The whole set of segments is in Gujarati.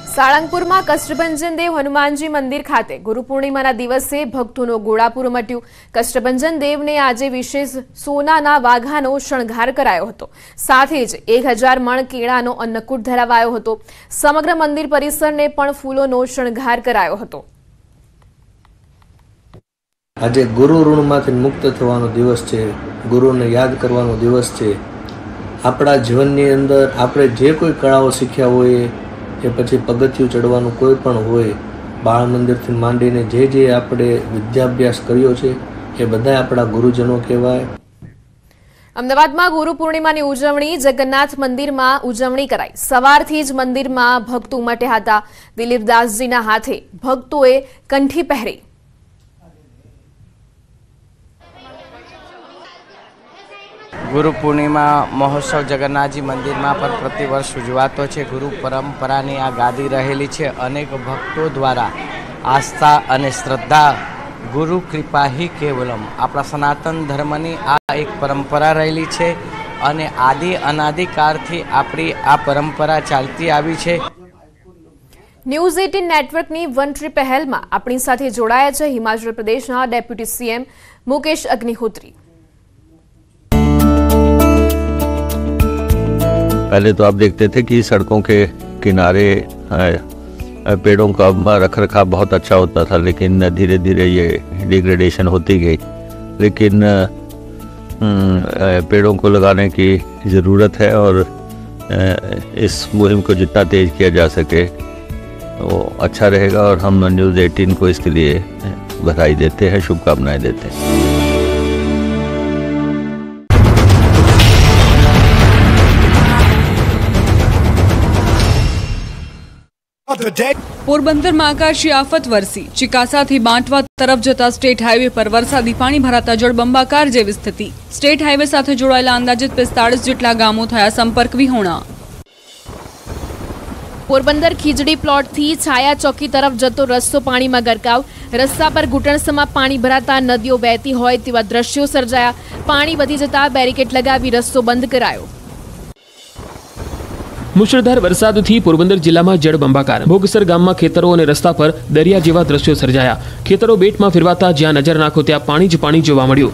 સાળંગપુરમાં કષ્ટભંજન દેવ હનુમાનજી મંદિર ખાતે ગુરુ પૂર્ણિમાના દિવસે ભક્તોનો ગોળાપુર મટ્યું। કષ્ટભંજન દેવને આજે વિશેષ સોનાના વાઘાનો શણગાર કરાયો હતો। સાથે જ 1000 મણ કેળાનો અન્નકૂટ ધરાવાયો હતો। સમગ્ર મંદિર પરિસરને પણ ફૂલોનો શણગાર કરાયો હતો। આજે ગુरु ઋણમાંથી મુક્ત થવાનો દિવસ છે, ગુરુને યાદ કરવાનો દિવસ છે। આપણા જીવનની અંદર આપણે જે કોઈ કળાઓ શીખ્યા હોય એ પછી પગથિયું ચડવાનું કોઈ પણ હોય, બાળ મંદિરથી માંડીને જે આપણે વિદ્યાભ્યાસ કર્યો છે એ બધા આપણા ગુરુજનો કહેવાય। અમદાવાદમાં ગુરુ પૂર્ણિમાની ઉજવણી જગન્નાથ મંદિરમાં ઉજવણી કરાઈ। સવારથી જ મંદિરમાં ભક્તો ઉમટ્યા હતા। દિલીપદાસજીના હાથે ભક્તોએ કંઠી પહેરી। गुरु पूर्णिमा महोत्सव जगन्नाथजी मंदिर में पर प्रतिवर्ष उजवातो है। गुरु परंपरानी आ गादी रहेली है। अनेक भक्तों द्वारा आस्था और श्रद्धा गुरु कृपा ही केवलम अपना सनातन धर्मनी आ एक परंपरा रहेली है और आदि अनादिकालथी आपणी आ परंपरा चालती आवी है। न्यूज 18 नेटवर्कनी वन ट्री पहल में अपनी साथे जोड़ाया है हिमाचल प्रदेशना डेप्यूटी सीएम मुकेश अग्निहोत्री। पहले तो आप देखते थे कि सड़कों के किनारे पेड़ों का रखरखाव बहुत अच्छा होता था, लेकिन धीरे धीरे ये डिग्रेडेशन होती गई। लेकिन पेड़ों को लगाने की ज़रूरत है और इस मुहिम को जितना तेज़ किया जा सके वो अच्छा रहेगा और हम न्यूज़ 18 को इसके लिए बधाई देते हैं, शुभकामनाएं देते हैं। पोरबंदर में आकाशीय आफत वरसी। चिकासा थी बांटवा तरफ जता स्टेट हाईवे पर वरसादी पानी भराता जळबंबाकार जेवी स्थिति। स्टेट हाईवे साथे जोड़ायेला अंदाजित 45 जेटला गामों थया संपर्क विहोणा। पोरबंदर खीजड़ी प्लॉट थी छाया चौकी तरफ जतो रस्तो पानी में गरकाव। रस्ता पर घूंटणसमा पानी भराता नदीओ बहती होय तेवा दृश्यो सर्जाया। पानी वधी जता बेरिकेड लगावी रस्तो बंद करायो। मुसळधार वरसादथी पोरबंदर जिल्लामां जळबंबाकार। भोगसर गाममां खेतरो अने रस्ता पर दरिया जेवा दृश्यो सर्जाया। खेतरो बेटमां फेरवाता ज्यां नजर नाखो त्यां पाणी ज पाणी जोवा मळ्युं।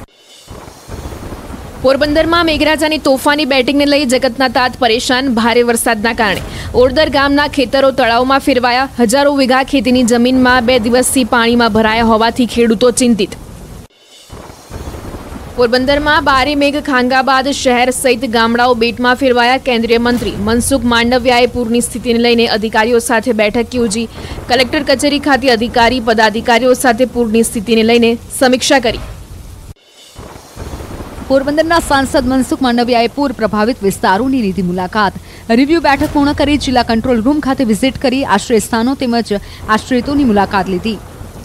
पोरबंदरमां मेघराजानी तोफानी बेटिंगने लई जगतना तात परेशान। भारे वरसादना कारणे ओरदर गामना खेतरो तळावमां फेरवाया। हजारों वीघा खेतीनी जमीनमां 2 દિવસથી પાણીમાં ભરાયા હોવાથી ખેડૂતો ચિંતિત। पोरबंदरमां भारे मेघ खांगाबाद शहर सहित गामडाओ बेटमां फेरवाया। केंद्रीय मंत्री मनसुख मांडवियाए पूरनी स्थितिने लईने अधिकारीओ साथे बैठक योजी। कलेक्टर कचेरी खाते अधिकारी पदाधिकारीओ साथे पूरनी स्थितिने लईने समीक्षा करी। पोरबंदरना सांसद मनसुख मांडवियाए पूर प्रभावित विस्तारोनी लीधी मुलाकात। रिव्यू बैठक पूर्ण करी जिला कंट्रोल रूम खाते विजिट करी आश्रय स्थानों तेमज आश्रितोनी मुलाकात लीधी।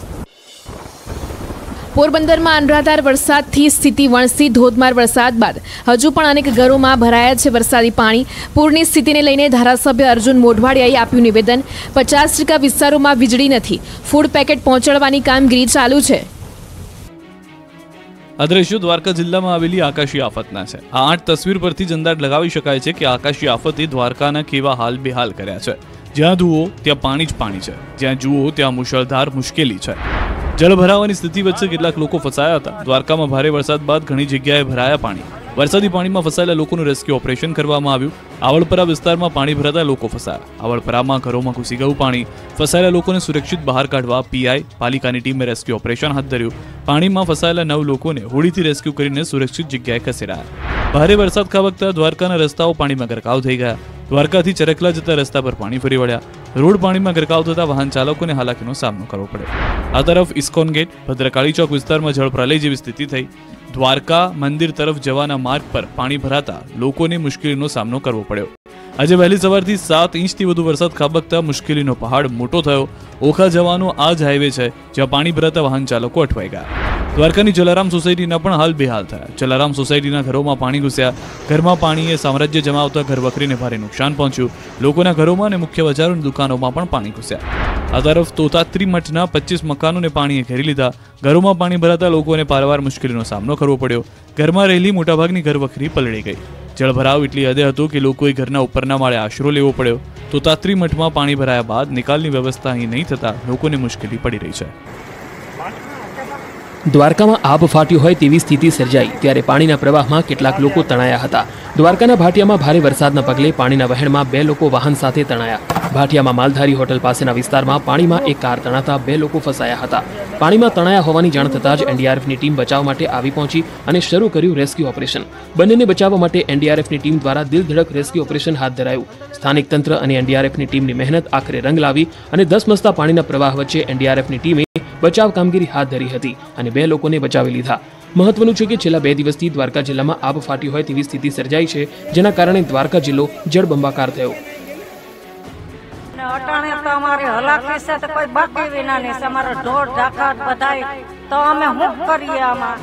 पोरबंदरमां अनराधार वरसादथी स्थिति वणसी। धोधमार वरसाद बाद हजू पण अनेक घरोमां भराया छे वरसादी पाणी। पूरनी स्थितिने लईने धारासभ्य अर्जुन मोढवाडियाए आप्युं निवेदन। 50% विस्तारोमां वीजળી નથી। फूड पेकेट पहोंचाडવાની કામગીરી ચાલુ છે। આ દ્રશ્યો દ્વારકા જિલ્લામાં આવેલી આકાશી આફતના છે। આ 8 તસવીર પરથી જ અંદાજ લગાવી શકાય છે કે આકાશી આફતે દ્વારકાના કેવા હાલ બેહાલ કર્યા છે। જ્યાં જુઓ ત્યાં પાણી જ પાણી છે, જ્યાં જુઓ ત્યાં મુશળધાર મુશ્કેલી છે। જળભરાવાની સ્થિતિ વચ્ચે કેટલાક લોકો ફસાયા હતા। દ્વારકામાં ભારે વરસાદ બાદ ઘણી જગ્યાએ ભરાયા પાણી। વરસાદી પાણીમાં ફસાયેલા લોકોનું રેસ્ક્યુ ઓપરેશન કરવામાં આવ્યું। આવળપરા વિસ્તારમાં પાણી ભરાતા લોકો ફસાયા। આવળપરામાં ઘરોમાં ઘૂસી ગયું પાણી। ફસાયેલા લોકોને સુરક્ષિત બહાર કાઢવા પીઆઈ પાલિકાની ટીમે રેસ્ક્યુ ઓપરેશન હાથ ધર્યું। પાણીમાં ફસાયેલા 9 લોકોને હોડીથી રેસ્ક્યુ કરીને સુરક્ષિત જગ્યાએ ખસેડાયા। ભારે વરસાદ ખાબકતા દ્વારકાના રસ્તાઓ પાણીમાં ગરકાવ થઈ ગયા। દ્વારકાથી ચરકલા જતા રસ્તા પર પાણી ફરી વળ્યા। રોડ પાણીમાં ગરકાવ થતા વાહન ચાલકોને હાલાકીનો સામનો કરવો પડ્યો। આ તરફ ઇસ્કોન ગેટ ભદ્રકાળી ચોક વિસ્તારમાં જળપ્રલય જેવી સ્થિતિ થઈ। દ્વારકા મંદિર તરફ જવાના માર્ગ પર પાણી ભરાતા લોકોને મુશ્કેલીનો સામનો કરવો પડ્યો। આજે વહેલી સવારથી 7 ઇંચથી વધુ વરસાદ ખાબકતા મુશ્કેલીનો પહાડ મોટો થયો। ઓખા જવાનો આ જ હાઈવે છે જ્યાં પાણી ભરાતા વાહન ચાલકો અટવાઈ ગયા। દ્વારકાની જલારામ સોસાયટીના પણ હાલ બેહાલ થયા। જલારામ સોસાયટીના ઘરોમાં પાણી ઘૂસ્યા। ઘરમાં પાણીએ સામ્રાજ્ય જમાવતા ઘરવખરીને ભારે નુકસાન પહોંચ્યું। લોકોના ઘરોમાં અને મુખ્ય બજારોની દુકાનોમાં પણ પાણી ઘૂસ્યા। આ તરફ તોતાત્રી મઠના 25 મકાનોને પાણીએ ઘેરી લીધા। ઘરોમાં પાણી ભરાતા લોકોને પારવાર મુશ્કેલીનો સામનો કરવો પડ્યો। ઘરમાં રહેલી મોટાભાગની ઘરવખરી પલળી ગઈ। જળભરાવ એટલી હદે હતો કે લોકોએ ઘરના ઉપરના માળે આશરો લેવો પડ્યો. તો તાત્રી મઠમાં પાણી ભરાયા બાદ નિકાલની વ્યવસ્થા અહીં નહીં થતા લોકોને મુશ્કેલી પડી રહી છે. દ્વારકામાં આબ ફાટ્યું હોય તેવી સ્થિતિ સર્જાઈ ત્યારે પાણીના પ્રવાહમાં કેટલાક લોકો તણાયા હતા. દ્વારકાના ભાટિયામાં ભારે વરસાદના પગલે પાણીના વહેણમાં 2 લોકો વાહન સાથે તણાયા. ભાટિયામાં માલધારી હોટલ પાસેના વિસ્તારમાં પાણીમાં એક કાર તણાતા 2 લોકો ફસાયા હતા. પાણીમાં તણાયા હોવાની જાણ થતાં જ એનડીઆરએફની ટીમ બચાવ માટે આવી પહોંચી અને શરૂ કર્યું રેસ્ક્યુ ઓપરેશન. બંનેને બચાવવા માટે એનડીઆરએફની ટીમ દ્વારા દિલધડક રેસ્ક્યુ ઓપરેશન હાથ ધરાયું. સ્થાનિક તંત્ર અને એનડીઆરએફની ટીમની મહેનત આખરે રંગ લાવી અને ધસમસતા પાણીના પ્રવાહ વચ્ચે એનડીઆરએફની ટીમે બચાવ કામગીરી હાથ ધરી હતી અને 2 લોકોને બચાવી લીધા. મહત્વનું છે કે છેલ્લા 2 દિવસથી દ્વારકા જિલ્લામાં આબ ફાટી હોય તેવી સ્થિતિ સર્જાઈ છે, જેના કારણે દ્વારકા જિલ્લો જળબંબાકાર થયો. અટાણે તો અમારી હલાકી છે તો કોઈ બાકી વિના નહીં, અમારો ઢોર ઢાકર બધાય તો અમે શું કરીએ આમાં.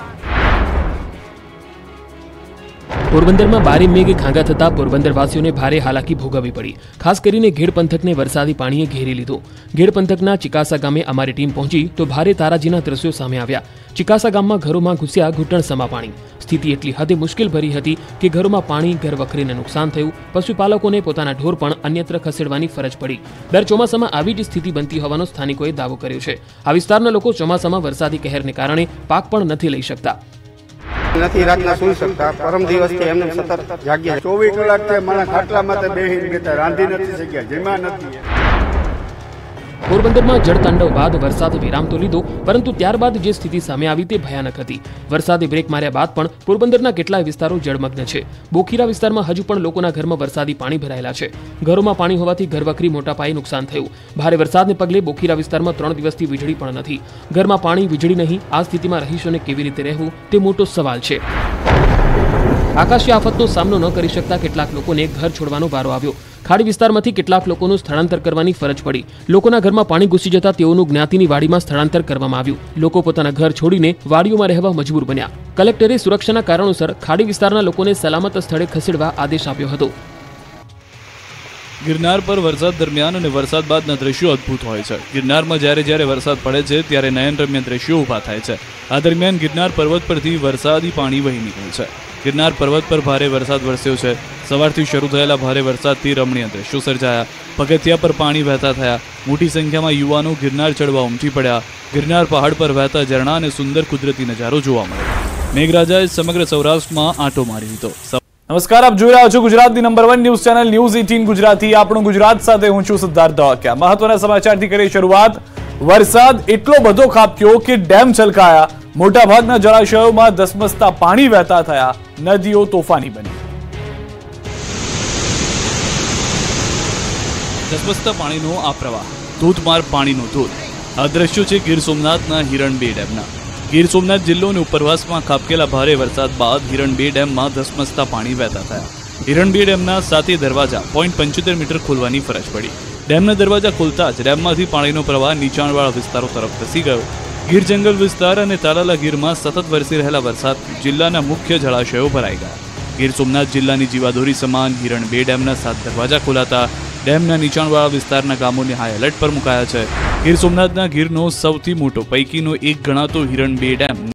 પોરબંદરમાં ભારે મેઘ ખાંગા થતા પોરબંદરવાસીઓને ભારે હાલાકી ભોગવવી પડી. ખાસ કરીને ઘેડ પંથકને વરસાદી પાણીએ ઘેરી લીધો. ઘેડ પંથકના ચિકાસા ગામે અમારી ટીમ પહોંચી તો ભારે તારાજીના દ્રશ્યો સામે આવ્યા. ચિકાસા ગામમાં ઘરોમાં ઘૂસ્યા ઘૂંટણસમા પાણી. સ્થિતિ એટલી હદે મુશ્કેલ ભરી હતી કે ઘરોમાં પાણી, ઘર વખરીને નુકસાન થયું. પશુપાલકોને પોતાના ઢોર પણ અન્યત્ર ખસેડવાની ફરજ પડી. દર ચોમાસામાં આવી જ સ્થિતિ બનતી હોવાનો સ્થાનિકોએ દાવો કર્યો છે. આ વિસ્તારના લોકો ચોમાસામાં વરસાદી કહેરને કારણે પાક પણ નથી લઈ શકતા. નથી રાતના સુઈ શકતા. પરમ દિવસથી એમને સતત જાગ્યા. 24 કલાક થી મને ખાટલામાં તો બેહીને બેઠા, રાંધી નથી શક્યા, જમ્યા નથી. પોરબંદરમાં જળતાંડવ બાદ વરસાદે વિરામ તો લીધો, પરંતુ ત્યારબાદ જે સ્થિતિ સામે આવી તે ભયાનક હતી. વરસાદે બ્રેક માર્યા બાદ પણ પોરબંદરના કેટલાય વિસ્તારો જળમગ્ન છે. બોખીરા વિસ્તારમાં હજુ પણ લોકોના ઘરમાં વરસાદી પાણી ભરાયેલા છે. ઘરોમાં પાણી હોવાથી ઘરવખરી મોટા પાયે નુકસાન થયું. ભારે વરસાદને પગલે બોખીરા વિસ્તારમાં 3 દિવસથી વીજળી પણ નથી. ઘરમાં પાણી, વીજળી નહીં, આ સ્થિતિમાં રહીશોને કેવી રીતે રહેવું તે મોટો સવાલ છે. આકાશી આફતનો સામનો ન કરી શકતા કેટલાક લોકોને ઘર છોડવાનો વારો આવ્યો. ખાડી વિસ્તારમાંથી કેટલાક લોકોનું સ્થળાંતર કરવાની ફરજ પડી. લોકોના ઘરમાં પાણી ઘૂસી જતા તેઓનું જ્ઞાતિની વાડીમાં સ્થળાંતર કરવામાં આવ્યું. લોકો પોતાના ઘર છોડીને વાડીઓમાં રહેવા મજબૂર બન્યા. કલેક્ટરે સુરક્ષાના કારણોસર ખાડી વિસ્તારના લોકોને સલામત સ્થળે ખસેડવા આદેશ આપ્યો હતો. ગિરનાર પર વરસાદ દરમિયાન અને વરસાદ બાદના દ્રશ્યો અદ્ભુત હોય છે. ગિરનારમાં જ્યારે વરસાદ પડે છે ત્યારે નયનરમ્ય દ્રશ્યો ઊભા થાય છે. આ દરમિયાન ગિરનાર પર્વત પરથી વરસાદી પાણી વહી નીકળે છે. ગિરનાર પર્વત પર ભારે વરસાદ વરસ્યો છે. સવારથી શરૂ થયેલા ભારે વરસાદથી રમણીય દ્રશ્યો સર્જાયા. પગથિયા પર પાણી વહેતા થયા. મોટી સંખ્યામાં યુવાનો ગિરનાર ચડવા ઉમટી પડ્યા. ગિરનાર પહાડ પર વહેતા ઝરણા અને સુંદર કુદરતી નજારો જોવા મળ્યો. મેઘરાજાએ સમગ્ર સૌરાષ્ટ્રમાં આંટો મારી દીધો. નમસ્કાર, આપ જોઈ રહ્યા છો ગુજરાતની number 1 news channel news 18 Gujarati. આપણું ગુજરાત સાથે હું છું સિદ્ધાર્થ ધોળકિયા. મહત્વના સમાચારથી કરી શરૂઆત. વરસાદ એટલો બધો ખાબક્યો કે ડેમ છલકાયા. મોટાભાગના જળાશયોમાં ધસમસતા પાણી વહેતા થયા. નદીઓ તોફાની બની. ધસમસતા પાણીનો આ પ્રવાહ, ધોધમાર પાણીનો ધોધ. આ દ્રશ્યો છે ગીર સોમનાથના હિરણ 2 ડેમના. ગીર સોમનાથ જિલ્લો અને ઉપરવાસમાં ખાબકેલા ભારે વરસાદ બાદ હિરણ 2 ડેમમાં ધસમસતા પાણી વહેતા થયા. હિરણ 2 ડેમના 7 દરવાજા 0.75 મીટર ખોલવાની ફરજ પડી. ડેમના દરવાજા ખોલતા જ ડેમમાંથી પાણીનો પ્રવાહ નીચાણવાળા વિસ્તારો તરફ ધસી ગયો. ગીર જંગલ વિસ્તાર અને તાલાલા ગીરમાં સતત વરસી રહેલા વરસાદથી જિલ્લાના મુખ્ય જળાશયો ભરાઈ ગયા. ગીર સોમનાથ જિલ્લાની જીવાદોરી સમાન હિરણ 2 ડેમના 7 દરવાજા ખોલાતા ડેમના નીચાણવાળા વિસ્તારના ગામોને હાઈ એલર્ટ પર મુકાયા છે. ગીર સોમનાથના ગીરનો સૌથી મોટો પૈકીનો એક ગણાતો હિરણ 2 ડેમ